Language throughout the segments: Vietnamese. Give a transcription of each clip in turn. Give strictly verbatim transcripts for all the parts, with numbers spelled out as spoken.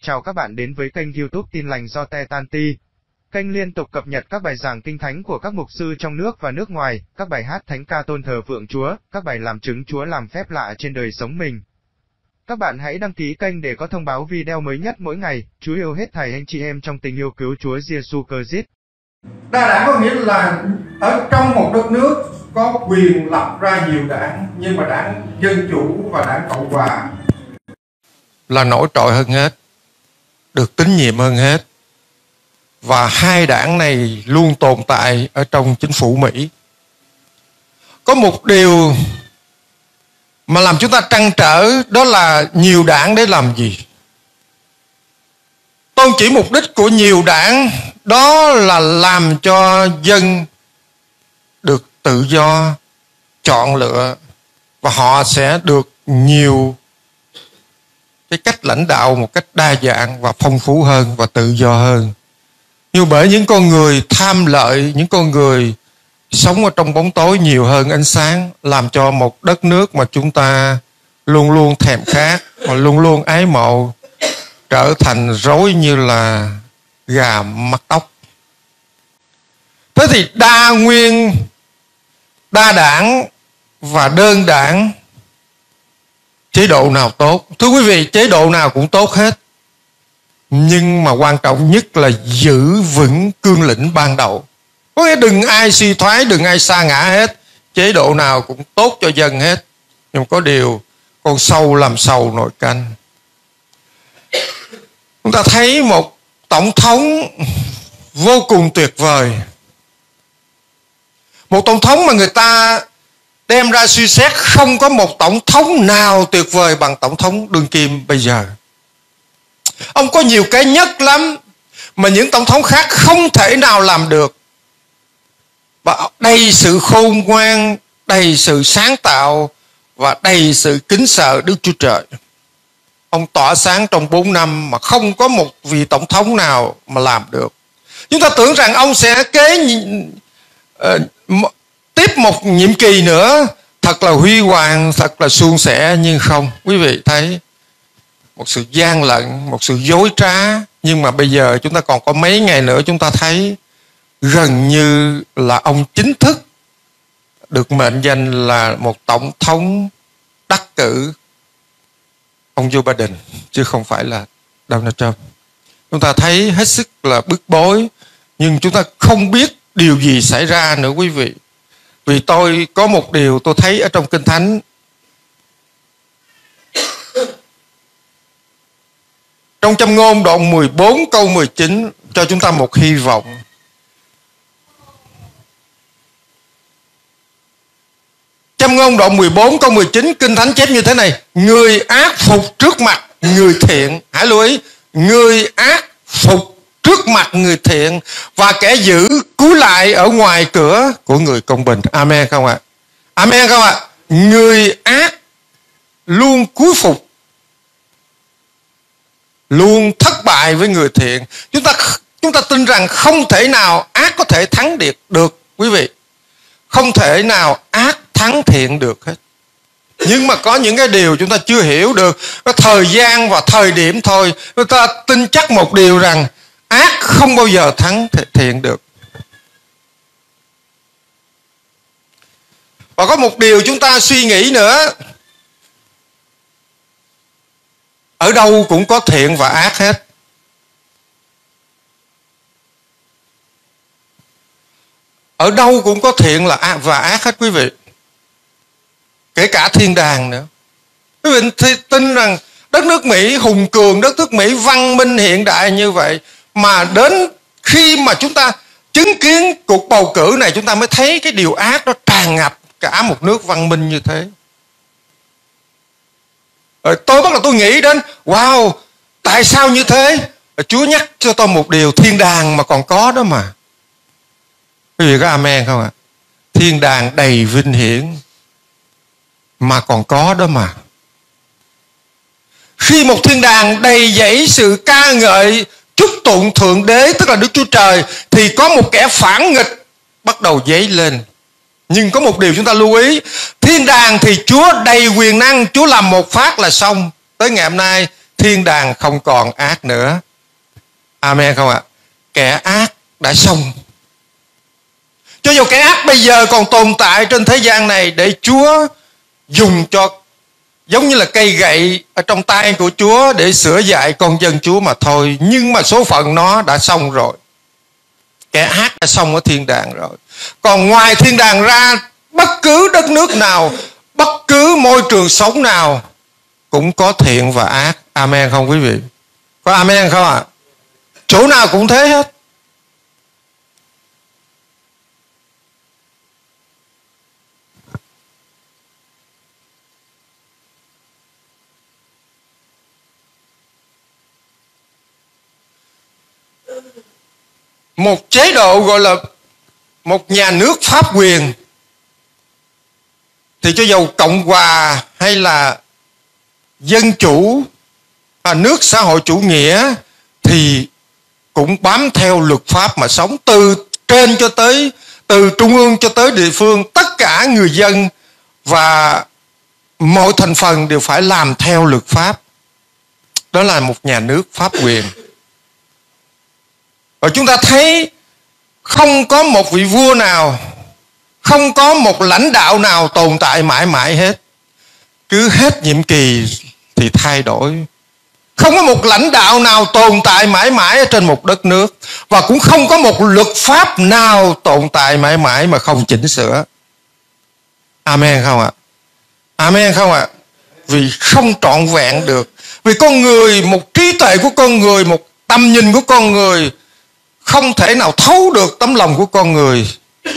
Chào các bạn đến với kênh YouTube Tin Lành do Te Tan Ti. Kênh liên tục cập nhật các bài giảng kinh thánh của các mục sư trong nước và nước ngoài, các bài hát thánh ca tôn thờ phượng Chúa, các bài làm chứng Chúa làm phép lạ trên đời sống mình. Các bạn hãy đăng ký kênh để có thông báo video mới nhất mỗi ngày. Chúa yêu hết thảy anh chị em trong tình yêu cứu Chúa Giêsu Christ. Đa đảng có nghĩa là ở trong một đất nước có quyền lập ra nhiều đảng, nhưng mà đảng Dân Chủ và đảng Cộng Hòa là nổi trội hơn hết, được tín nhiệm hơn hết. Và hai đảng này luôn tồn tại ở trong chính phủ Mỹ. Có một điều mà làm chúng ta trăn trở, đó là nhiều đảng để làm gì? Tôn chỉ mục đích của nhiều đảng đó là làm cho dân được tự do chọn lựa, và họ sẽ được nhiều cái cách lãnh đạo một cách đa dạng và phong phú hơn và tự do hơn. Nhưng bởi những con người tham lợi, những con người sống ở trong bóng tối nhiều hơn ánh sáng, làm cho một đất nước mà chúng ta luôn luôn thèm khát và luôn luôn ái mộ trở thành rối như là gà mắc tóc. Thế thì đa nguyên, đa đảng và đơn đảng, chế độ nào tốt? Thưa quý vị, chế độ nào cũng tốt hết. Nhưng mà quan trọng nhất là giữ vững cương lĩnh ban đầu. Có nghĩa đừng ai suy thoái, đừng ai sa ngã hết. Chế độ nào cũng tốt cho dân hết. Nhưng có điều, con sâu làm sầu nồi canh. Chúng ta thấy một tổng thống vô cùng tuyệt vời. Một tổng thống mà người ta đem ra suy xét, không có một tổng thống nào tuyệt vời bằng tổng thống đương kim bây giờ. Ông có nhiều cái nhất lắm mà những tổng thống khác không thể nào làm được. Và đầy sự khôn ngoan, đầy sự sáng tạo và đầy sự kính sợ Đức Chúa Trời. Ông tỏa sáng trong bốn năm mà không có một vị tổng thống nào mà làm được. Chúng ta tưởng rằng ông sẽ kế uh, tiếp một nhiệm kỳ nữa thật là huy hoàng, thật là suôn sẻ, nhưng không. Quý vị thấy một sự gian lận, một sự dối trá. Nhưng mà bây giờ chúng ta còn có mấy ngày nữa, chúng ta thấy gần như là ông chính thức được mệnh danh là một tổng thống đắc cử, ông Joe Biden, chứ không phải là Donald Trump. Chúng ta thấy hết sức là bức bối, nhưng chúng ta không biết điều gì xảy ra nữa quý vị. Vì tôi có một điều tôi thấy ở trong Kinh Thánh. Trong Châm Ngôn đoạn mười bốn câu mười chín cho chúng ta một hy vọng. Châm Ngôn đoạn mười bốn câu mười chín, Kinh Thánh chép như thế này: người ác phục trước mặt người thiện. Hãy lưu ý, người ác phục trước mặt người thiện, và kẻ dữ cúi lại ở ngoài cửa của người công bình. Amen không ạ? Amen không ạ? Người ác luôn cúi phục, luôn thất bại với người thiện. Chúng ta chúng ta tin rằng không thể nào ác có thể thắng được được quý vị. Không thể nào ác thắng thiện được hết. Nhưng mà có những cái điều chúng ta chưa hiểu được. Có thời gian và thời điểm thôi. Chúng ta tin chắc một điều rằng ác không bao giờ thắng thiện được. Và có một điều chúng ta suy nghĩ nữa. Ở đâu cũng có thiện và ác hết. Ở đâu cũng có thiện là và ác hết quý vị. Kể cả thiên đàng nữa. Quý vị tin rằng đất nước Mỹ hùng cường, đất nước Mỹ văn minh hiện đại như vậy, mà đến khi mà chúng ta chứng kiến cuộc bầu cử này, chúng ta mới thấy cái điều ác đó tràn ngập cả một nước văn minh như thế. Rồi tôi bắt đầu tôi nghĩ đến, wow, tại sao như thế? Chúa nhắc cho tôi một điều, thiên đàng mà còn có đó mà. Quý vị có amen không ạ? Thiên đàng đầy vinh hiển mà còn có đó mà. Khi một thiên đàng đầy dẫy sự ca ngợi, chúc tụng Thượng Đế, tức là Đức Chúa Trời, thì có một kẻ phản nghịch bắt đầu dấy lên. Nhưng có một điều chúng ta lưu ý, thiên đàng thì Chúa đầy quyền năng, Chúa làm một phát là xong. Tới ngày hôm nay thiên đàng không còn ác nữa. Amen không ạ? Kẻ ác đã xong. Cho dù kẻ ác bây giờ còn tồn tại trên thế gian này để Chúa dùng cho, giống như là cây gậy ở trong tay của Chúa để sửa dạy con dân Chúa mà thôi. Nhưng mà số phận nó đã xong rồi. Kẻ ác đã xong ở thiên đàng rồi. Còn ngoài thiên đàng ra, bất cứ đất nước nào, bất cứ môi trường sống nào cũng có thiện và ác. Amen không quý vị? Có amen không ạ? À? Chỗ nào cũng thế hết. Một chế độ gọi là một nhà nước pháp quyền, thì cho dù Cộng hòa hay là dân chủ và nước xã hội chủ nghĩa thì cũng bám theo luật pháp mà sống, từ trên cho tới, từ trung ương cho tới địa phương. Tất cả người dân và mọi thành phần đều phải làm theo luật pháp. Đó là một nhà nước pháp quyền. Và chúng ta thấy không có một vị vua nào, không có một lãnh đạo nào tồn tại mãi mãi hết. Cứ hết nhiệm kỳ thì thay đổi. Không có một lãnh đạo nào tồn tại mãi mãi ở trên một đất nước. Và cũng không có một luật pháp nào tồn tại mãi mãi mà không chỉnh sửa. Amen không ạ? Amen không ạ? Vì không trọn vẹn được. Vì con người, một trí tuệ của con người, một tầm nhìn của con người không thể nào thấu được tấm lòng của con người.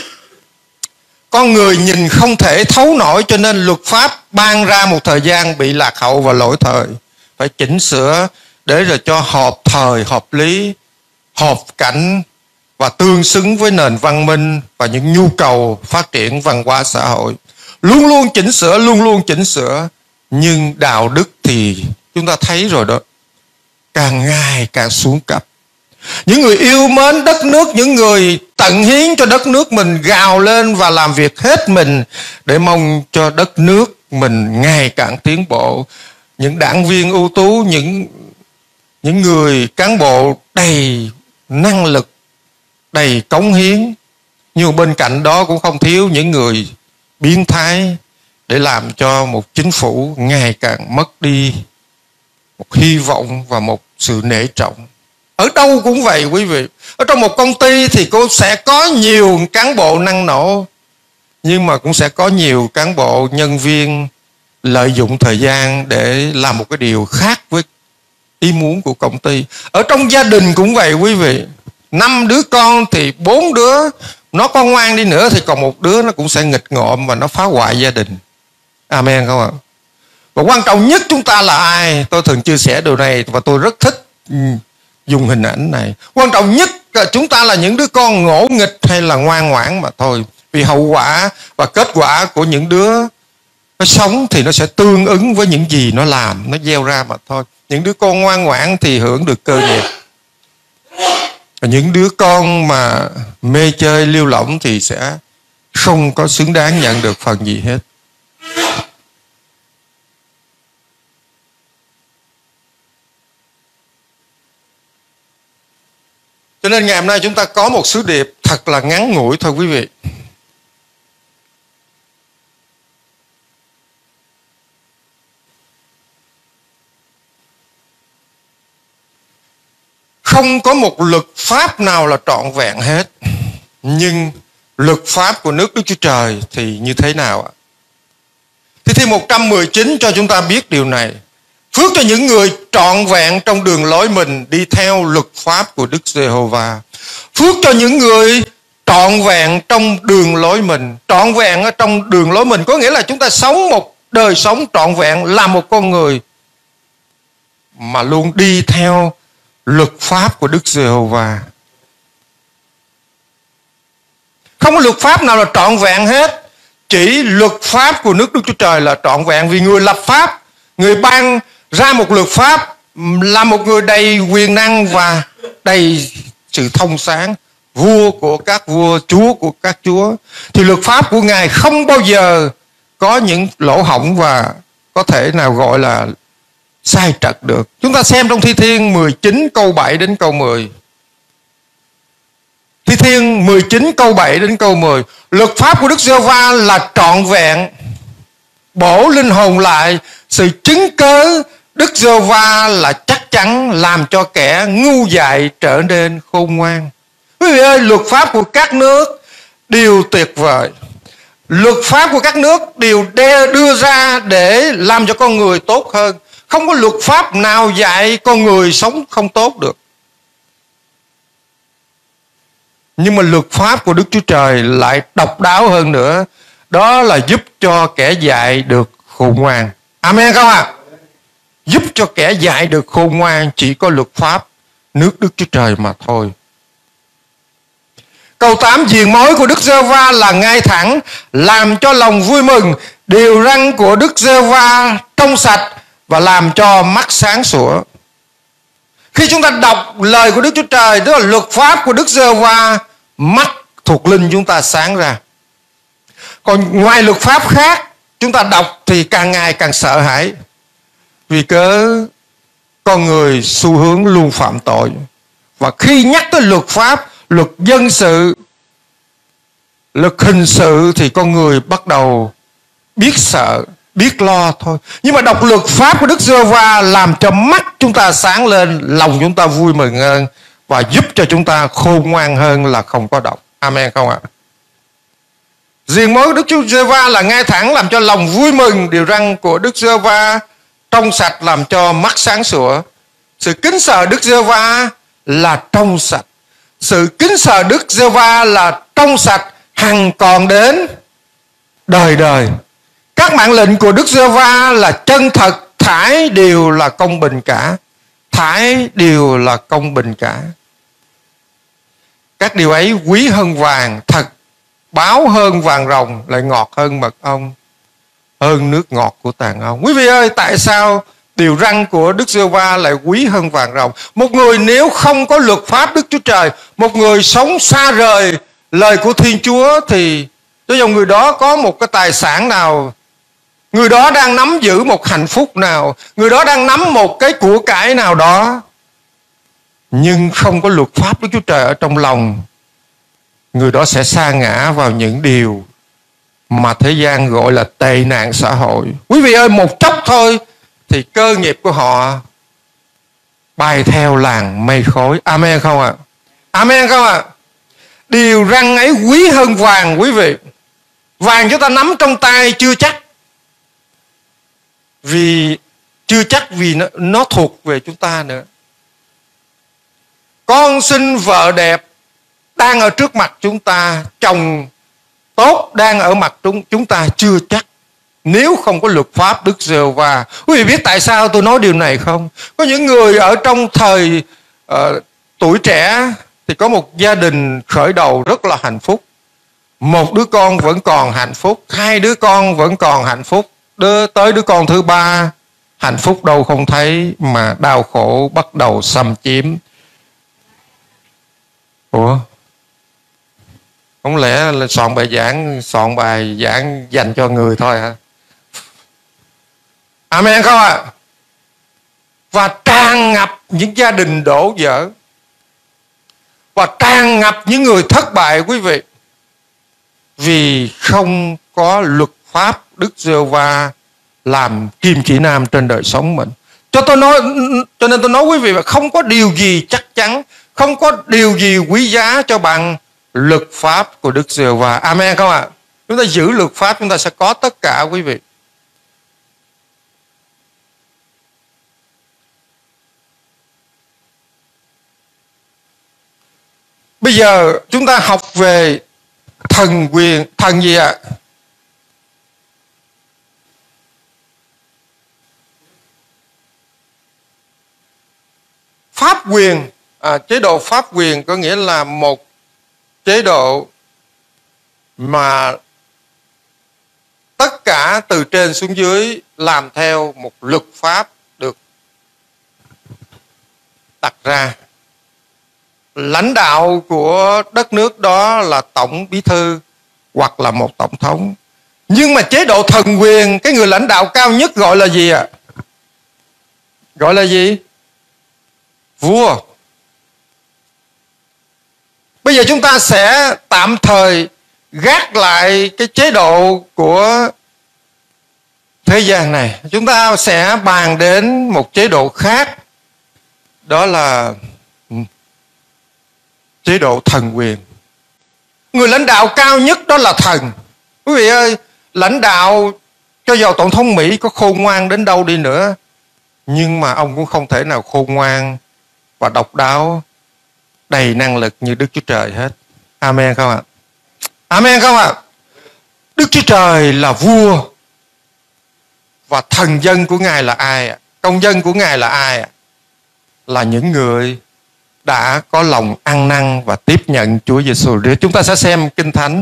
Con người nhìn không thể thấu nổi, cho nên luật pháp ban ra một thời gian bị lạc hậu và lỗi thời. Phải chỉnh sửa để rồi cho hợp thời, hợp lý, hợp cảnh và tương xứng với nền văn minh và những nhu cầu phát triển văn hóa xã hội. Luôn luôn chỉnh sửa, luôn luôn chỉnh sửa. Nhưng đạo đức thì chúng ta thấy rồi đó, càng ngày càng xuống cấp. Những người yêu mến đất nước, những người tận hiến cho đất nước mình gào lên và làm việc hết mình để mong cho đất nước mình ngày càng tiến bộ. Những đảng viên ưu tú, những, những người cán bộ đầy năng lực, đầy cống hiến. Nhưng bên cạnh đó cũng không thiếu những người biến thái để làm cho một chính phủ ngày càng mất đi một hy vọng và một sự nể trọng. Ở đâu cũng vậy quý vị. Ở trong một công ty thì cô sẽ có nhiều cán bộ năng nổ, nhưng mà cũng sẽ có nhiều cán bộ nhân viên lợi dụng thời gian để làm một cái điều khác với ý muốn của công ty. Ở trong gia đình cũng vậy quý vị. Năm đứa con thì bốn đứa nó có ngoan đi nữa thì còn một đứa nó cũng sẽ nghịch ngợm và nó phá hoại gia đình. Amen không ạ? Và quan trọng nhất chúng ta là ai? Tôi thường chia sẻ điều này và tôi rất thích dùng hình ảnh này. Quan trọng nhất là chúng ta là những đứa con ngỗ nghịch hay là ngoan ngoãn mà thôi. Vì hậu quả và kết quả của những đứa nó sống thì nó sẽ tương ứng với những gì nó làm, nó gieo ra mà thôi. Những đứa con ngoan ngoãn thì hưởng được cơ nghiệp. Và những đứa con mà mê chơi lêu lỏng thì sẽ không có xứng đáng nhận được phần gì hết. Cho nên ngày hôm nay chúng ta có một sứ điệp thật là ngắn ngủi thôi quý vị. Không có một luật pháp nào là trọn vẹn hết. Nhưng luật pháp của nước Đức Chúa Trời thì như thế nào ạ? Thi Thiên một trăm mười chín cho chúng ta biết điều này. Phước cho những người trọn vẹn trong đường lối mình đi theo luật pháp của Đức Giê-hô-va. Phước cho những người trọn vẹn trong đường lối mình. Trọn vẹn ở trong đường lối mình có nghĩa là chúng ta sống một đời sống trọn vẹn, là một con người mà luôn đi theo luật pháp của Đức Giê-hô-va. Không có luật pháp nào là trọn vẹn hết. Chỉ luật pháp của nước Đức Chúa Trời là trọn vẹn. Vì người lập pháp, người ban ra một luật pháp là một người đầy quyền năng và đầy sự thông sáng, vua của các vua, chúa của các chúa. Thì luật pháp của Ngài không bao giờ có những lỗ hổng và có thể nào gọi là sai trật được. Chúng ta xem trong Thi Thiên mười chín câu bảy đến câu mười. Thi Thiên mười chín câu bảy đến câu mười. Luật pháp của Đức Giê-hô-va là trọn vẹn, bổ linh hồn lại. Sự chứng cớ Đức Giê-hô-va là chắc chắn, làm cho kẻ ngu dại trở nên khôn ngoan. Quý vị ơi, luật pháp của các nước đều tuyệt vời. Luật pháp của các nước đều đưa ra để làm cho con người tốt hơn. Không có luật pháp nào dạy con người sống không tốt được. Nhưng mà luật pháp của Đức Chúa Trời lại độc đáo hơn nữa. Đó là giúp cho kẻ dạy được khôn ngoan. Amen không ạ? À? Giúp cho kẻ dạy được khôn ngoan chỉ có luật pháp nước Đức Chúa Trời mà thôi. Câu tám, diền mối của Đức Giê-hô-va là ngay thẳng, làm cho lòng vui mừng. Điều răn của Đức Giê-hô-va trong sạch và làm cho mắt sáng sủa. Khi chúng ta đọc lời của Đức Chúa Trời, tức là luật pháp của Đức Giê-hô-va, mắt thuộc linh chúng ta sáng ra. Còn ngoài luật pháp khác, chúng ta đọc thì càng ngày càng sợ hãi. Vì cớ con người xu hướng luôn phạm tội. Và khi nhắc tới luật pháp, luật dân sự, luật hình sự thì con người bắt đầu biết sợ, biết lo thôi. Nhưng mà đọc luật pháp của Đức Giê-hô-va làm cho mắt chúng ta sáng lên, lòng chúng ta vui mừng hơn và giúp cho chúng ta khôn ngoan hơn là không có đọc. Amen không ạ? Riêng mối Đức Chúa Giê-hô-va là ngay thẳng, làm cho lòng vui mừng. Điều răn của Đức Giê-hô-va trong sạch, làm cho mắt sáng sủa. Sự kính sợ Đức Giê-hô-va là trong sạch. Sự kính sợ Đức Giê-hô-va là trong sạch, hằng còn đến đời đời. Các mạng lệnh của Đức Giê-hô-va là chân thật, thải đều là công bình cả. Thải đều là công bình cả. Các điều ấy quý hơn vàng, thật báo hơn vàng rồng, lại ngọt hơn mật ong, hơn nước ngọt của tàn ong. Quý vị ơi, tại sao điều răn của Đức Giê-hô-va lại quý hơn vàng rồng? Một người nếu không có luật pháp Đức Chúa Trời, một người sống xa rời lời của Thiên Chúa, thì cho dù người đó có một cái tài sản nào, người đó đang nắm giữ một hạnh phúc nào, người đó đang nắm một cái của cải nào đó, nhưng không có luật pháp Đức Chúa Trời ở trong lòng, người đó sẽ sa ngã vào những điều mà thế gian gọi là tệ nạn xã hội. Quý vị ơi, một chốc thôi thì cơ nghiệp của họ bay theo làng mây khói. Amen không ạ? À? Amen không ạ? À? Điều răn ấy quý hơn vàng quý vị. Vàng chúng ta nắm trong tay chưa chắc. Vì chưa chắc vì nó, nó thuộc về chúng ta nữa. Con xin vợ đẹp đang ở trước mặt chúng ta, chồng tốt đang ở mặt chúng, chúng ta chưa chắc. Nếu không có luật pháp Đức Giê-hô-va. Quý vị biết tại sao tôi nói điều này không? Có những người ở trong thời uh, tuổi trẻ thì có một gia đình khởi đầu rất là hạnh phúc. Một đứa con vẫn còn hạnh phúc, hai đứa con vẫn còn hạnh phúc, đưa tới đứa con thứ ba, hạnh phúc đâu không thấy mà đau khổ bắt đầu xâm chiếm. Ủa? Không lẽ là soạn bài giảng, soạn bài giảng dành cho người thôi hả? Amen không ạ? À? Và tràn ngập những gia đình đổ vỡ. Và tràn ngập những người thất bại quý vị. Vì không có luật pháp Đức Giê-hô-va làm kim chỉ nam trên đời sống mình. Cho tôi nói, cho nên tôi nói quý vị là không có điều gì chắc chắn, không có điều gì quý giá cho bằng luật pháp của Đức Giê-hô-va. Amen không ạ? À? Chúng ta giữ luật pháp chúng ta sẽ có tất cả quý vị. Bây giờ chúng ta học về thần quyền, thần gì ạ? À? Pháp quyền, à, chế độ pháp quyền có nghĩa là một chế độ mà tất cả từ trên xuống dưới làm theo một luật pháp được đặt ra. Lãnh đạo của đất nước đó là tổng bí thư hoặc là một tổng thống. Nhưng mà chế độ thần quyền, cái người lãnh đạo cao nhất gọi là gì ạ? Gọi là gì? Vua. Bây giờ chúng ta sẽ tạm thời gác lại cái chế độ của thế gian này. Chúng ta sẽ bàn đến một chế độ khác. Đó là chế độ thần quyền. Người lãnh đạo cao nhất đó là thần. Quý vị ơi, lãnh đạo cho dù Tổng thống Mỹ có khôn ngoan đến đâu đi nữa, nhưng mà ông cũng không thể nào khôn ngoan và độc đáo, đầy năng lực như Đức Chúa Trời hết. Amen không ạ? Amen không ạ? Đức Chúa Trời là vua. Và thần dân của Ngài là ai ạ? Công dân của Ngài là ai ạ? Là những người đã có lòng ăn năn và tiếp nhận Chúa Giêsu Christ. Chúng ta sẽ xem Kinh Thánh.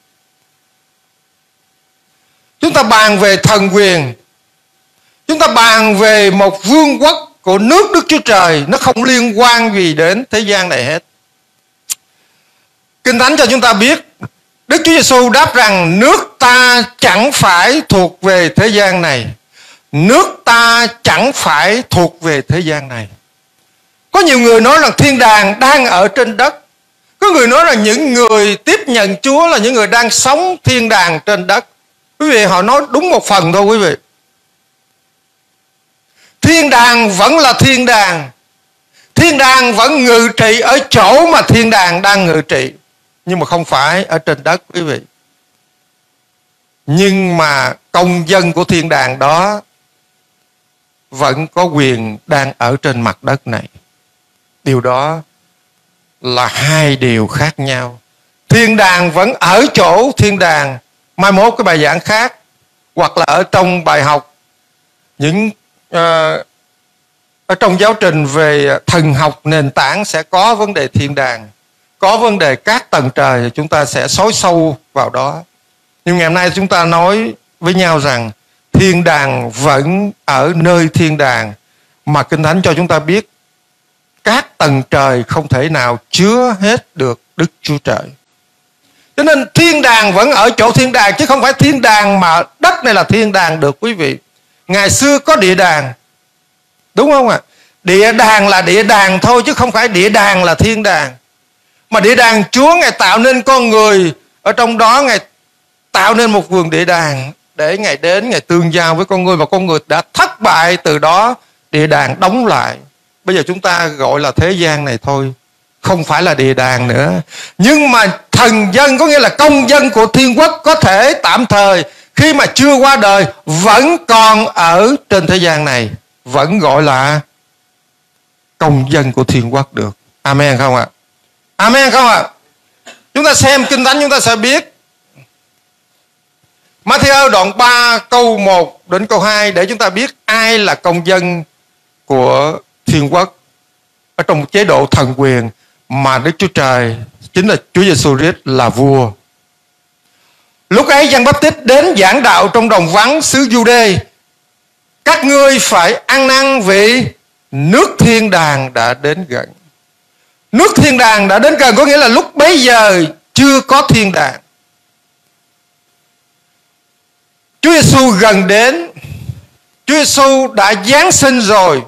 Chúng ta bàn về thần quyền. Chúng ta bàn về một vương quốc của nước Đức Chúa Trời. Nó không liên quan gì đến thế gian này hết. Kinh Thánh cho chúng ta biết Đức Chúa Giêsu đáp rằng nước ta chẳng phải thuộc về thế gian này. Nước ta chẳng phải thuộc về thế gian này. Có nhiều người nói rằng thiên đàng đang ở trên đất. Có người nói rằng những người tiếp nhận Chúa là những người đang sống thiên đàng trên đất. Quý vị, họ nói đúng một phần thôi quý vị. Thiên đàng vẫn là thiên đàng. Thiên đàng vẫn ngự trị ở chỗ mà thiên đàng đang ngự trị. Nhưng mà không phải ở trên đất quý vị. Nhưng mà công dân của thiên đàng đó vẫn có quyền đang ở trên mặt đất này. Điều đó là hai điều khác nhau. Thiên đàng vẫn ở chỗ thiên đàng. Mai mốt cái bài giảng khác, hoặc là ở trong bài học những uh, ở trong giáo trình về thần học nền tảng sẽ có vấn đề thiên đàng, có vấn đề các tầng trời, chúng ta sẽ xói sâu vào đó. Nhưng ngày hôm nay chúng ta nói với nhau rằng thiên đàng vẫn ở nơi thiên đàng, mà Kinh Thánh cho chúng ta biết các tầng trời không thể nào chứa hết được Đức Chúa Trời. Cho nên thiên đàng vẫn ở chỗ thiên đàng, chứ không phải thiên đàng mà đất này là thiên đàng được quý vị. Ngày xưa có địa đàng, đúng không ạ? Địa đàng là địa đàng thôi, chứ không phải địa đàng là thiên đàng. Mà địa đàng Chúa Ngài tạo nên con người, ở trong đó Ngài tạo nên một vườn địa đàng để Ngài đến, Ngài tương giao với con người, và con người đã thất bại, từ đó địa đàng đóng lại. Bây giờ chúng ta gọi là thế gian này thôi, không phải là địa đàng nữa. Nhưng mà thần dân, có nghĩa là công dân của thiên quốc, có thể tạm thời khi mà chưa qua đời vẫn còn ở trên thế gian này, vẫn gọi là công dân của thiên quốc được. Amen không ạ? Amen không ạ? Chúng ta xem Kinh Thánh chúng ta sẽ biết. Ma-thi-ơ đoạn ba câu một đến câu hai để chúng ta biết ai là công dân của thiên quốc ở trong chế độ thần quyền mà Đức Chúa Trời chính là Chúa Giêsu Christ là vua. Lúc ấy Giăng Báp-tít đến giảng đạo trong đồng vắng xứ Giu-đê. Các ngươi phải ăn năn vì nước thiên đàng đã đến gần. Nước thiên đàng đã đến gần có nghĩa là lúc bấy giờ chưa có thiên đàng. Chúa Giêsu gần đến. Chúa Giêsu đã giáng sinh rồi.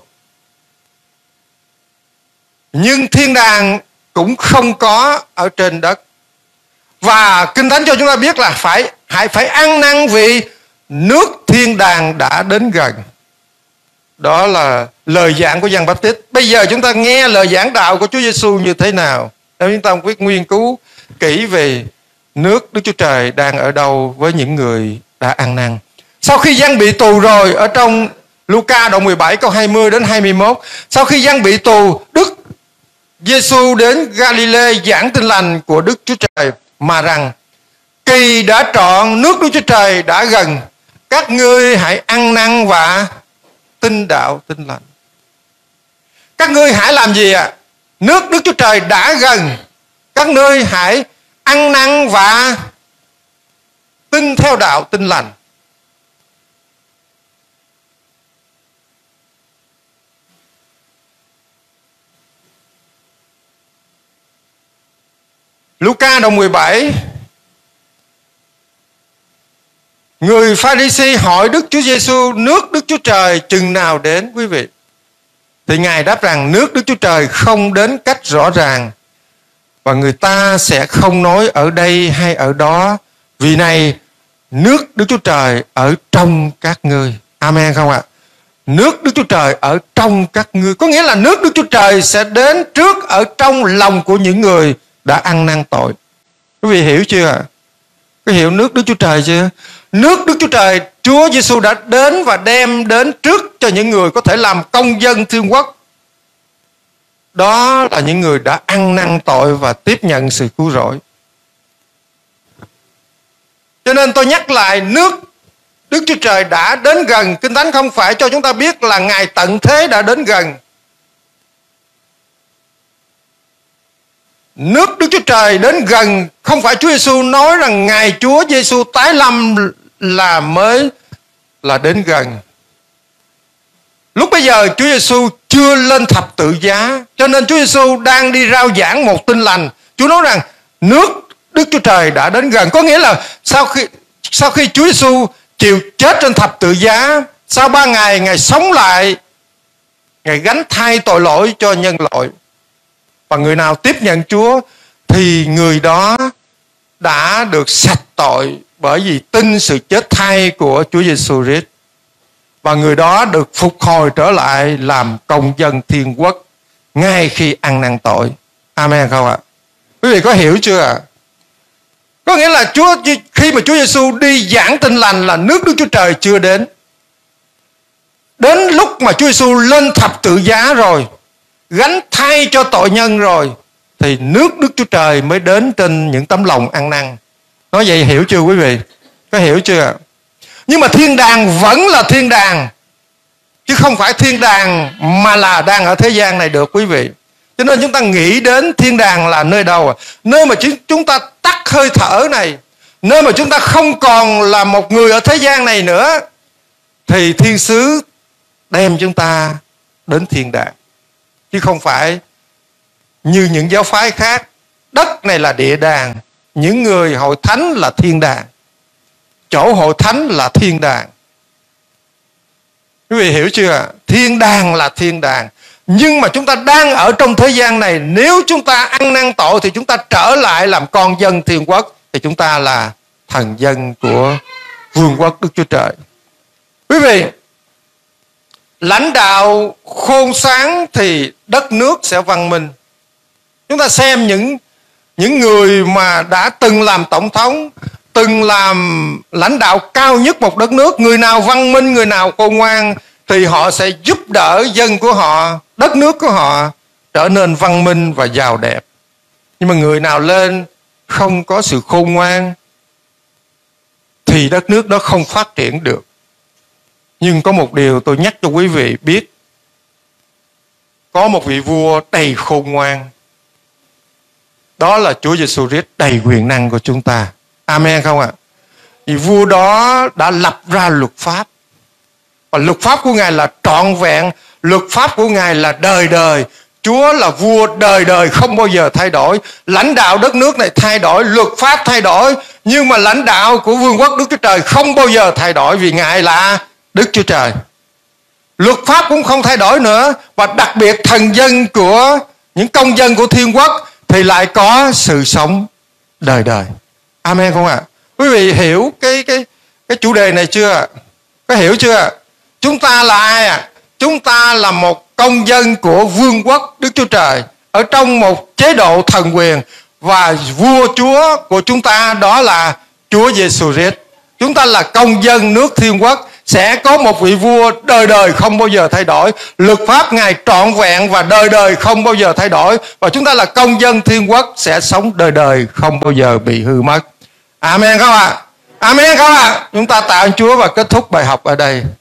Nhưng thiên đàng cũng không có ở trên đất. Và Kinh Thánh cho chúng ta biết là phải hãy phải ăn năn vì nước thiên đàng đã đến gần. Đó là lời giảng của Giăng Báp-tít. Bây giờ chúng ta nghe lời giảng đạo của Chúa Giêsu như thế nào? Nếu chúng ta quyết nghiên cứu kỹ về nước Đức Chúa Trời đang ở đâu với những người đã ăn năn. Sau khi Giăng bị tù rồi, ở trong Luca đoạn mười bảy câu hai mươi đến hai mươi mốt, sau khi Giăng bị tù, Đức Giêsu đến Galilee giảng tin lành của Đức Chúa Trời, mà rằng kỳ đã trọn, nước Đức Chúa Trời đã gần, các ngươi hãy ăn năn và tin đạo tin lành. Các ngươi hãy làm gì ạ? À? Nước Đức Chúa Trời đã gần, các ngươi hãy ăn năn và tin theo đạo tin lành. Luca đoạn mười bảy, người Pha-ri-si hỏi Đức Chúa Giêsu nước Đức Chúa Trời chừng nào đến quý vị? Thì Ngài đáp rằng nước Đức Chúa Trời không đến cách rõ ràng, và người ta sẽ không nói ở đây hay ở đó, vì này nước Đức Chúa Trời ở trong các ngươi. Amen không ạ? Nước Đức Chúa Trời ở trong các ngươi, có nghĩa là nước Đức Chúa Trời sẽ đến trước ở trong lòng của những người đã ăn năn tội. Quý vị hiểu chưa ạ? Có hiểu nước Đức Chúa Trời chưa? Nước Đức Chúa Trời, Chúa Giêsu đã đến và đem đến trước cho những người có thể làm công dân thiên quốc. Đó là những người đã ăn năn tội và tiếp nhận sự cứu rỗi. Cho nên tôi nhắc lại, nước Đức Chúa Trời đã đến gần. Kinh Thánh không phải cho chúng ta biết là Ngài tận thế đã đến gần. Nước Đức Chúa Trời đến gần không phải Chúa Giêsu nói rằng Ngài Chúa Giêsu tái lâm là mới là đến gần. Lúc bây giờ Chúa Giêsu chưa lên thập tự giá, cho nên Chúa Giêsu đang đi rao giảng một tin lành. Chúa nói rằng nước Đức Chúa Trời đã đến gần, có nghĩa là sau khi sau khi Chúa Giêsu chịu chết trên thập tự giá, sau ba ngày Ngài sống lại, Ngài gánh thay tội lỗi cho nhân loại. Và người nào tiếp nhận Chúa thì người đó đã được sạch tội, bởi vì tin sự chết thay của Chúa Giêsu Christ. Và người đó được phục hồi trở lại làm công dân thiên quốc ngay khi ăn năn tội. Amen không ạ? Quý vị có hiểu chưa ạ? Có nghĩa là Chúa khi mà Chúa Giêsu đi giảng tin lành là nước Đức Chúa Trời chưa đến. Đến lúc mà Chúa Giêsu lên thập tự giá rồi, gánh thay cho tội nhân rồi, thì nước Đức Chúa Trời mới đến trên những tấm lòng ăn năn. Nói vậy hiểu chưa quý vị? Có hiểu chưa? Nhưng mà thiên đàng vẫn là thiên đàng, chứ không phải thiên đàng mà là đang ở thế gian này được quý vị. Cho nên chúng ta nghĩ đến thiên đàng là nơi đâu? Nơi mà chúng ta tắt hơi thở này, nơi mà chúng ta không còn là một người ở thế gian này nữa, thì thiên sứ đem chúng ta đến thiên đàng. Chứ không phải như những giáo phái khác, đất này là địa đàng, những người hội thánh là thiên đàng, chỗ hội thánh là thiên đàng. Quý vị hiểu chưa? Thiên đàng là thiên đàng. Nhưng mà chúng ta đang ở trong thế gian này, nếu chúng ta ăn năn tội thì chúng ta trở lại làm con dân thiên quốc, thì chúng ta là thần dân của vương quốc Đức Chúa Trời. Quý vị, lãnh đạo khôn sáng thì đất nước sẽ văn minh. Chúng ta xem những những người mà đã từng làm tổng thống, từng làm lãnh đạo cao nhất một đất nước, người nào văn minh, người nào khôn ngoan, thì họ sẽ giúp đỡ dân của họ, đất nước của họ trở nên văn minh và giàu đẹp. Nhưng mà người nào lên không có sự khôn ngoan thì đất nước đó không phát triển được. Nhưng có một điều tôi nhắc cho quý vị biết, có một vị vua đầy khôn ngoan, đó là Chúa Giêsu Christ đầy quyền năng của chúng ta. Amen không ạ? Vì vua đó đã lập ra luật pháp, và luật pháp của Ngài là trọn vẹn, luật pháp của Ngài là đời đời. Chúa là vua đời đời không bao giờ thay đổi. Lãnh đạo đất nước này thay đổi, luật pháp thay đổi, nhưng mà lãnh đạo của vương quốc Đức Chúa Trời không bao giờ thay đổi, vì Ngài là Đức Chúa Trời. Luật pháp cũng không thay đổi nữa, và đặc biệt thần dân của những công dân của thiên quốc thì lại có sự sống đời đời. Amen không ạ? Quý vị hiểu cái cái cái chủ đề này chưa? Có hiểu chưa? Chúng ta là ai ạ? Chúng ta là một công dân của vương quốc Đức Chúa Trời, ở trong một chế độ thần quyền, và vua Chúa của chúng ta đó là Chúa Giêsu Christ. Chúng ta là công dân nước thiên quốc, sẽ có một vị vua đời đời không bao giờ thay đổi. Luật pháp Ngài trọn vẹn và đời đời không bao giờ thay đổi, và chúng ta là công dân thiên quốc sẽ sống đời đời không bao giờ bị hư mất. Amen không ạ? Amen không ạ? Chúng ta tạ ơn Chúa và kết thúc bài học ở đây.